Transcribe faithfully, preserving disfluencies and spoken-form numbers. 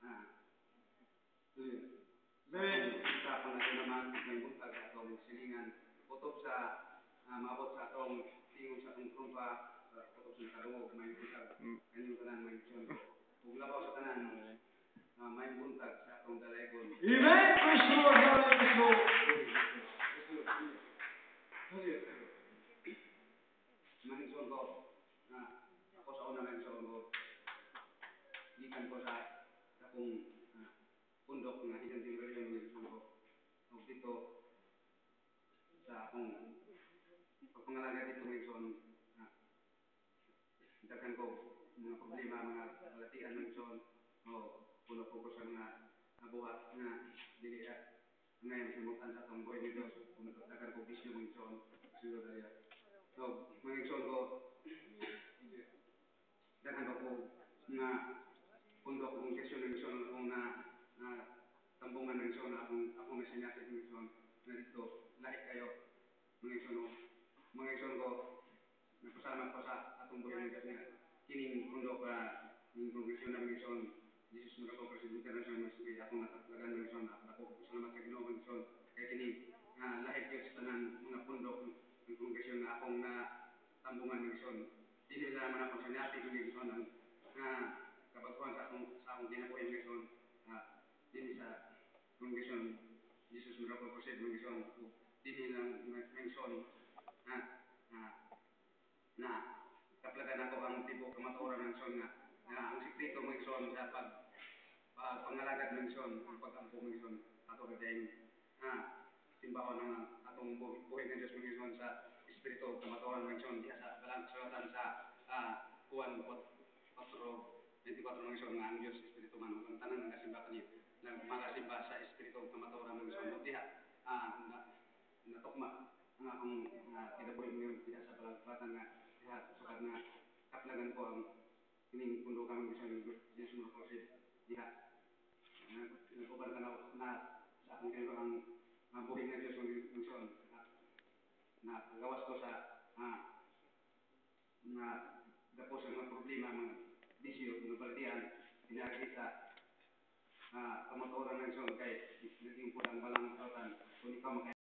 Ah, yun. Sa kung natin naman may buntag sa atong silingan, kutob sa uh, maabot sa atong tingon sa atong trumpa, uh, kutob sa nakadungog, may buntag, kanyang tanan may misyon. Kung labaw sa tanan, uh, may buntag sa atong dalaygon. Amen! Praise the Lord! Hallelujah! Manisyon ko, na ako sa una manisyon ko, gikan ko sa akong uh, pundok nga hidang reliyon manisyon ko. O dito, sa akong pagpangalaga dito manisyon, uh, daghan ko mga problema, mga balatian manisyon, o puno ko ko sa mga nabuhat nga dili at ngayon simutan sa atong buhay ni Diyos, kung daghan ko bisyo manisyon, siguro daya. So, manisyon ko, daghan ko nga pundok kong kesyon manisyon akong na na tambungan manisyon, akong akong nasinyasin manisyon, na dito, lahi kayo, manisyon ko, manisyon ko, nagpasalamat ko sa atong buhay ni Diyos nga, kining pundok ka, kining kongresyon na manisyon, Jesus Miracle President International Ministry, akong nataglagan manisyon, ako salamat sa Ginoo manisyon, kaya kining uh, lahi kayo sa tanang mga pundok, ng kongresyon na akong na tambungan manisyon, hindi lang naman akong sinyasin manisyon, ang uh, kabaguhan sa akong sa akong ginabuhay manisyon, uh, din sa kongresyon, Jesus Miracle President manisyon, din lang manisyon, uh, uh, na kaplagan ako ang tibo kamatuoran ng son nga na ang sikreto mo son sa pag uh, pangalagad ng son ang pag-ampo ng son ato gayeng ah simbahon ng atong buhay ng Diyos ng son sa espiritu kamatuoran ng son diha sa balang kasulatan sa uh, Juan four twenty-four ng son nga ang Diyos espiritu man ang tanan nga simba kaniya nang magasimba sa espiritu kamatuoran ng son diha ah na natukma ang akong uh, kinabuhi ngayon diha sa balang kasulatan nga diha sukad nga kaplagan ko ang kining pundo kami sa Diyos mo proceed diha nag-uban ka na, na sa akong kinito ang uh, buhay na Diyos ng Diyos na gawas ko sa uh, mga gapos sa mga problema mga bisyo, mga baldian pinakita uh, kamatuoran ng Diyos kay naging putang balang kasulatan kung ikaw